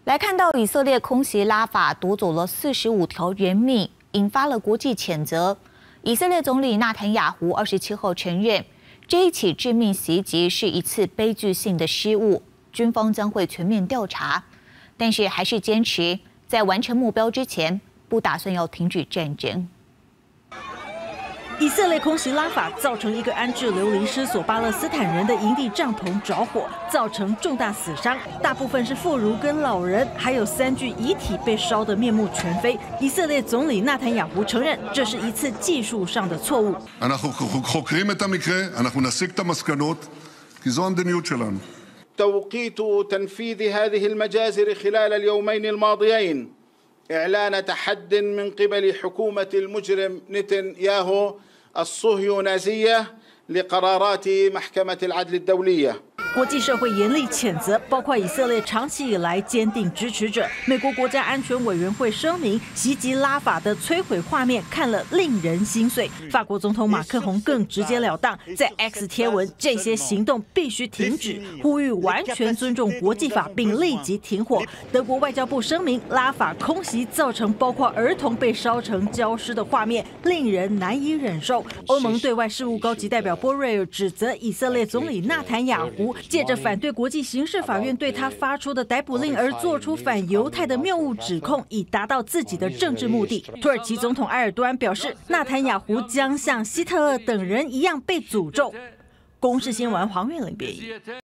来看到以色列空袭拉法夺走了45条人命，引发了国际谴责。以色列总理纳坦雅胡27号承认，这一起致命袭击是一次悲剧性的失误，军方将会全面调查，但是还是坚持在完成目标之前，不打算要停止战争。 以色列空袭拉法，造成一个安置流离失所巴勒斯坦人的营地帐篷着火，造成重大死伤，大部分是妇孺跟老人，还有3具遗体被烧得面目全非。以色列总理纳坦雅胡承认，这是一次技术上的错误。 توقيت تنفيذ هذه المجازر خلال اليومين الماضيين إعلان تحد من قبل حكومة المجرم نتنياهو الصهيونازية لقرارات محكمة العدل الدولية. 国际社会严厉谴责，包括以色列长期以来坚定支持者。美国国家安全委员会声明，袭击拉法的摧毁画面看了令人心碎。法国总统马克宏更直截了当，在 X 贴文，这些行动必须停止，呼吁完全尊重国际法，并立即停火。德国外交部声明，拉法空袭造成包括儿童被烧成焦尸的画面，令人难以忍受。欧盟对外事务高级代表波瑞尔指责以色列总理纳坦雅胡。 借着反对国际刑事法院对他发出的逮捕令而做出反犹太的谬误指控，以达到自己的政治目的。土耳其总统埃尔多安表示，纳坦雅胡将像希特勒等人一样被诅咒。公视新闻黄韵玲编译。